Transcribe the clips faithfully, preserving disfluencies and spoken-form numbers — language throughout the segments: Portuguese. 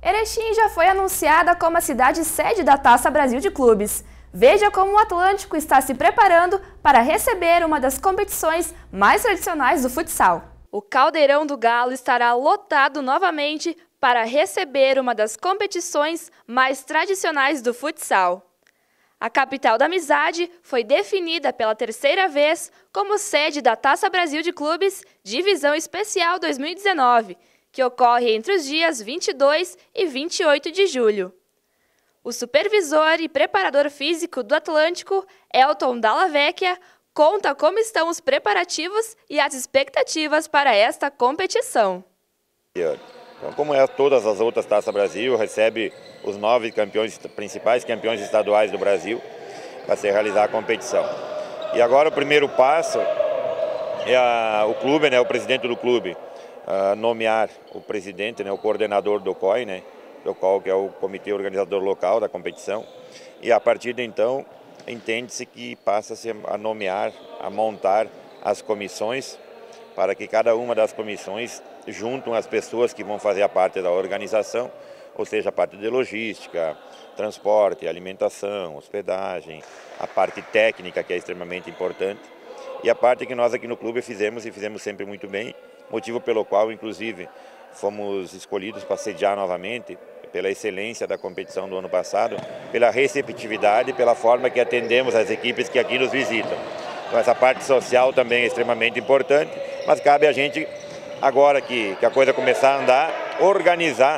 Erechim já foi anunciada como a cidade sede da Taça Brasil de Clubes. Veja como o Atlântico está se preparando para receber uma das competições mais tradicionais do futsal. O Caldeirão do Galo estará lotado novamente para receber uma das competições mais tradicionais do futsal. A capital da amizade foi definida pela terceira vez como sede da Taça Brasil de Clubes Divisão Especial dois mil e dezenove, que ocorre entre os dias vinte e dois e vinte e oito de julho. O supervisor e preparador físico do Atlântico, Elton Dalla Vecchia, conta como estão os preparativos e as expectativas para esta competição. Então, como é todas as outras Taça Brasil, recebe os nove campeões principais, campeões estaduais do Brasil, para se realizar a competição. E agora o primeiro passo é a, o clube, né, o presidente do clube, a nomear o presidente, né, o coordenador do C O I, né, do qual que é o comitê organizador local da competição. E a partir de então, entende-se que passa-se a nomear, a montar as comissões, para que cada uma das comissões juntam as pessoas que vão fazer a parte da organização, ou seja, a parte de logística, transporte, alimentação, hospedagem, a parte técnica, que é extremamente importante, e a parte que nós aqui no clube fizemos e fizemos sempre muito bem, motivo pelo qual, inclusive, fomos escolhidos para sediar novamente, pela excelência da competição do ano passado, pela receptividade, pela forma que atendemos as equipes que aqui nos visitam. Então essa parte social também é extremamente importante, mas cabe a gente, agora que, que a coisa começar a andar, organizar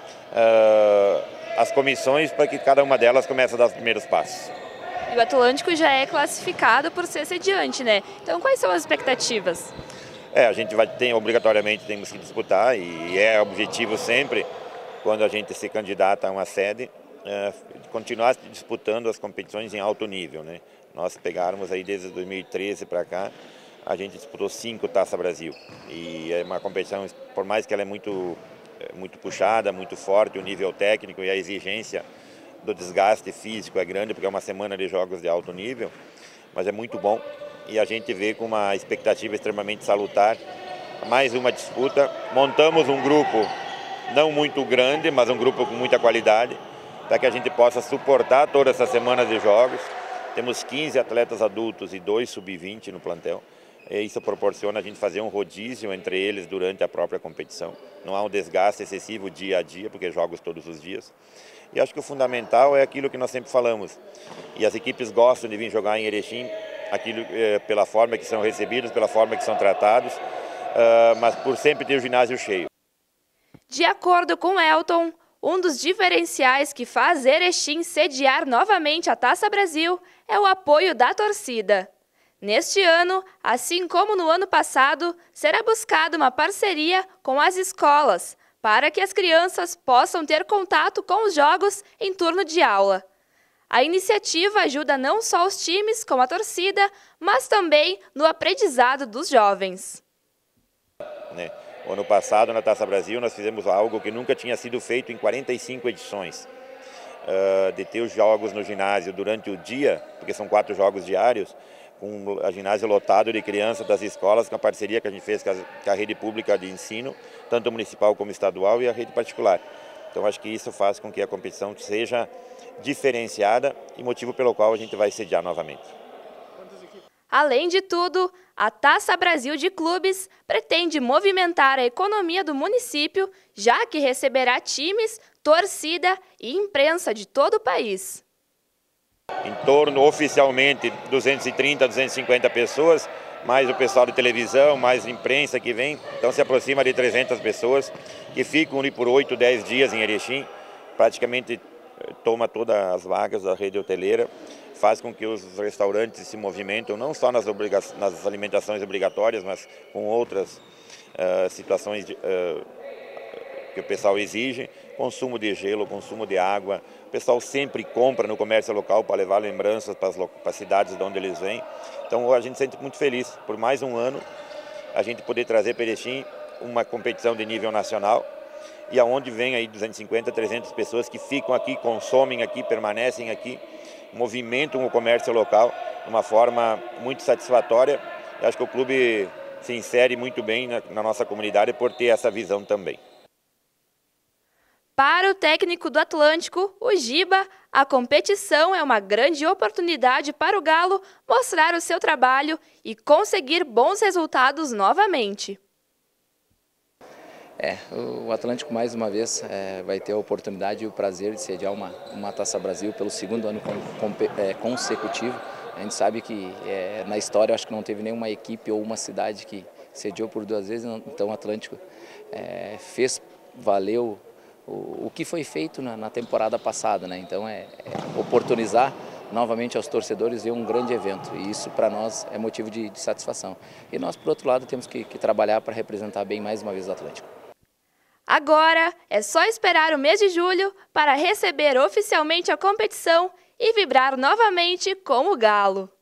uh, as comissões para que cada uma delas comece a dar os primeiros passos. E o Atlântico já é classificado por ser sediante, né? Então quais são as expectativas? É, a gente vai ter, obrigatoriamente temos que disputar, e é objetivo sempre, quando a gente se candidata a uma sede, é, continuar disputando as competições em alto nível, né? Nós pegarmos aí desde dois mil e treze para cá, a gente disputou cinco Taça Brasil. E é uma competição, por mais que ela é muito, muito puxada, muito forte, o nível técnico e a exigência do desgaste físico é grande, porque é uma semana de jogos de alto nível, mas é muito bom. E a gente vê com uma expectativa extremamente salutar, mais uma disputa. Montamos um grupo não muito grande, mas um grupo com muita qualidade, para que a gente possa suportar toda essa semana de jogos. Temos quinze atletas adultos e dois sub vinte no plantel. E isso proporciona a gente fazer um rodízio entre eles durante a própria competição. Não há um desgaste excessivo dia a dia, porque jogos todos os dias. E acho que o fundamental é aquilo que nós sempre falamos. E as equipes gostam de vir jogar em Erechim, aquilo, é, pela forma que são recebidos, pela forma que são tratados, uh, mas por sempre ter o ginásio cheio. De acordo com Elton, um dos diferenciais que faz Erechim sediar novamente a Taça Brasil é o apoio da torcida. Neste ano, assim como no ano passado, será buscada uma parceria com as escolas, para que as crianças possam ter contato com os jogos em turno de aula. A iniciativa ajuda não só os times com a torcida, mas também no aprendizado dos jovens. Né? O ano passado, na Taça Brasil, nós fizemos algo que nunca tinha sido feito em quarenta e cinco edições. Uh, de ter os jogos no ginásio durante o dia, porque são quatro jogos diários, com a ginásio lotado de crianças das escolas, com a parceria que a gente fez com a, com a rede pública de ensino, tanto municipal como estadual, e a rede particular. Então acho que isso faz com que a competição seja diferenciada e motivo pelo qual a gente vai sediar novamente. Além de tudo, a Taça Brasil de Clubes pretende movimentar a economia do município, já que receberá times, torcida e imprensa de todo o país. Em torno, oficialmente, duzentas e trinta, duzentas e cinquenta pessoas, mais o pessoal de televisão, mais imprensa que vem, então se aproxima de trezentas pessoas que ficam ali por oito, dez dias em Erechim, praticamente toma todas as vagas da rede hoteleira, faz com que os restaurantes se movimentem, não só nas, nas alimentações obrigatórias, mas com outras uh, situações de, uh, que o pessoal exige, consumo de gelo, consumo de água. O pessoal sempre compra no comércio local para levar lembranças para as, para as cidades de onde eles vêm. Então a gente se sente muito feliz por mais um ano a gente poder trazer para Erechim uma competição de nível nacional, e aonde vem aí duzentas e cinquenta, trezentas pessoas que ficam aqui, consomem aqui, permanecem aqui, movimentam o comércio local de uma forma muito satisfatória. Eu acho que o clube se insere muito bem na, na nossa comunidade por ter essa visão também. Para o técnico do Atlântico, o Giba, a competição é uma grande oportunidade para o Galo mostrar o seu trabalho e conseguir bons resultados novamente. É, o Atlântico mais uma vez é, vai ter a oportunidade e o prazer de sediar uma, uma Taça Brasil pelo segundo ano com, com, é, consecutivo. A gente sabe que é, na história acho que não teve nenhuma equipe ou uma cidade que sediou por duas vezes, então o Atlântico é, fez valer o, o, o que foi feito na, na temporada passada, né? Então é, é oportunizar novamente aos torcedores ver um grande evento, e isso para nós é motivo de, de satisfação. E nós, por outro lado, temos que, que trabalhar para representar bem mais uma vez o Atlântico. Agora é só esperar o mês de julho para receber oficialmente a competição e vibrar novamente com o Galo.